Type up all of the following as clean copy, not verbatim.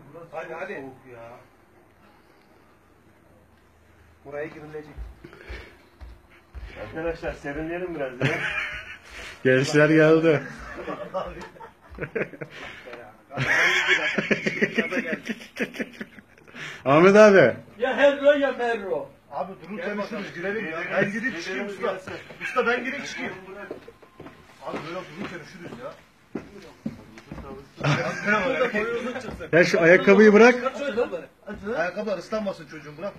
Hadi hadi. Ya. Buraya girilecek. Arkadaşlar serinleyelim biraz ya. Gençler geldi. Ahmet abi. Ya Herro ya Merro. Abi durun konuşuruz girelim ya. Ben girip çıkayım usta. Usta ben girip çıkayım. Abi böyle durun konuşuruz ya. Ya şu ayakkabıyı bırak. Ayakkabılar ıslanmasın çocuğum bırak.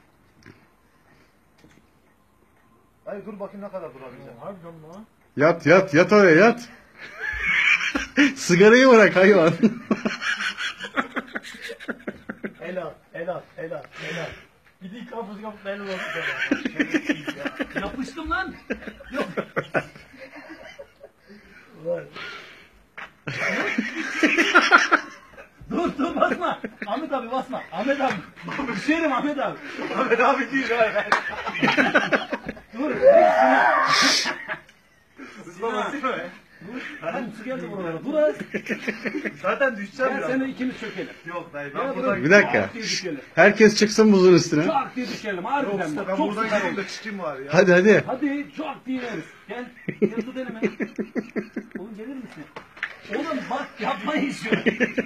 Hayır dur bakayım ne kadar durabileceğim. Harbiden lan. Yat oraya yat. Sigarayı bırak hayvan. El at. Gidin kapı belli olsun. Yapıştım lan. Yok. Dur basma. Ahmet abi basma. Ahmet abi. Düşerim Ahmet abi. Ahmet abi değil ya. Dur. Islanmasın mı? Oğlum su geldi buralara. Dur az. Zaten düşeceğim Ben ya. seni ikimiz çökelim. Yok dayı Ya ben buradan Bir dakika. Çak diye düşelim. Herkes çıksın buzun üstüne. Çak diye düşelim. Harbiden bak. Ben Çok buradan süper gireyim oldu. de çıkayım var ya. Hadi. Hadi çak diye ineriz. Gel tut elimi. Oğlum gelir misin? Oğlum bak yapmayın şunu.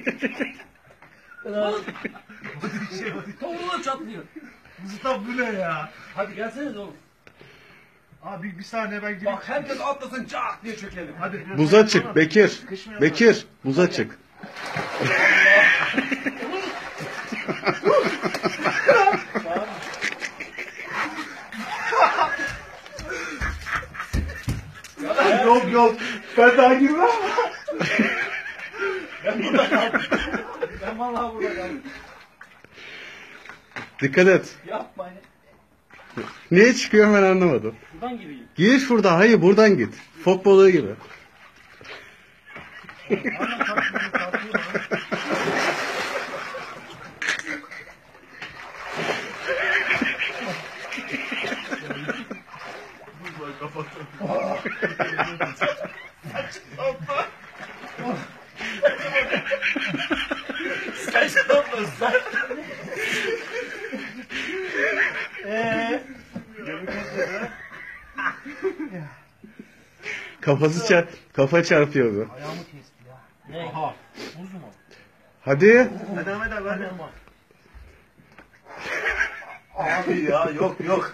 Oğlum. Tavuğuna çatlıyor. Mustafa bu ne ya? Hadi gelseniz oğlum. Abi bir saniye ben gireyim. Bak herkes atlasın çak diye çökelim. Hadi. Buza çık Bekir. Bekir buza çık. Yok. Ben daha girmem. Ben burada kaldım. Ben vallahi burada kaldım. Dikkat et. Yapmayın. Niye çıkıyorum ben anlamadım. Şuradan gireyim. Gir şuradan. Hayır buradan git. Fok balığı gibi. Sen şey yapmıyorsun lan. Kafa çarpıyor bu. Ayağımı kesti ya. Ne? Aha. Buz mu? Hadi. Hadi Ahmet abi hadi. Hemen bak. Abi ya yok.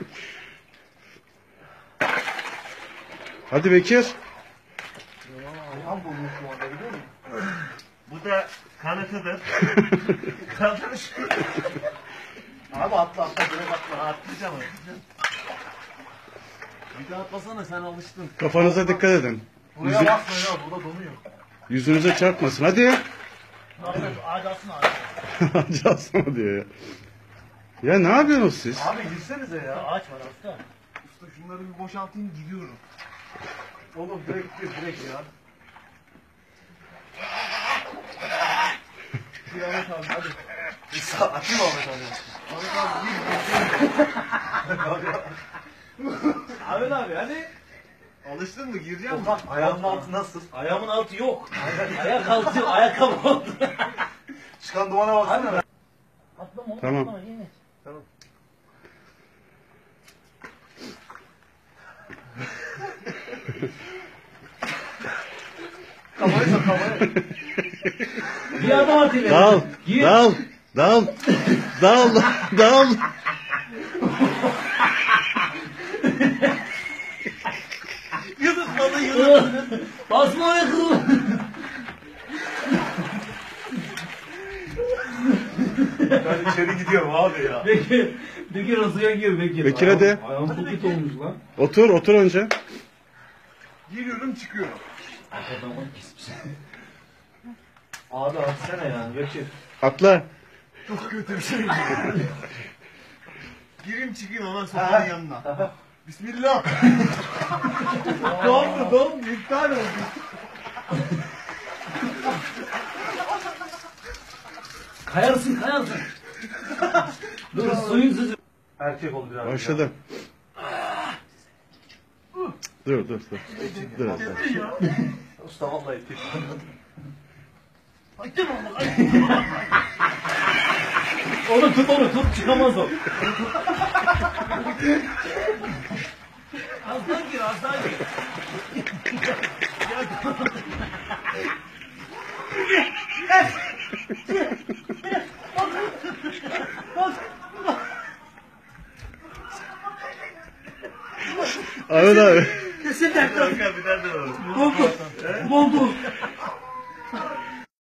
Hadi Bekir. Ayağım bulmuş şu anda biliyor musun? Bu da kanıtıdır. Kaldır şu. Abi atla direkt atla. Atlayacağım. Bir daha atlasana sen alıştın. Kafanıza dikkat edin. Buraya bakma ya burada donuyor. Yüzünüze çarpmasın. Hadi. Ağaç alsın ağaç. Acasana diyor ya. Ya ne yapıyorsunuz siz? Abi girsenize ya. Ağaç var hasta. Usta şunları bir boşaltayım gidiyorum. Oğlum direkt ya. Bir Ahmet abi hadi. Atayım Ahmet abi. Ahmet abi hadi. Alıştın mı? Gireceğim mi? Ayağımın altı nasıl? Ayağımın altı yok. Ayak altı ayakkabı oldu. Çıkan dumana baksana. Atlama oğlum. Tamam. Atlama, yine. Tamam. Kafayı sok kafayı. Bir adım at ileri. Dal. Gir. Dal. Yıldız. Basma ayakkabı. Ben içeri gidiyorum abi ya. Bekir o suya gir Bekir. Bekir hadi. Ayağım çok kötü olmuş lan. Otur önce. Giriyorum çıkıyorum. Adamın kesmiş. Abi atsana ya Bekir. Atla. Çok kötü bir şey. Gireyim çıkayım hemen sokağın yanına. Bismillah. Dondu iptal oldu. Kayarsın. Dur suyun sızı. Erkek ol biraz. Başladı. Dur. Dur. Usta vallahi tek. Haydi Oğlum tut onu tut çıkamaz o. Az daha gir az daha gir. Ahmet abi. Kesin de. Kanka bir daha da olur. Oldu. Oldu.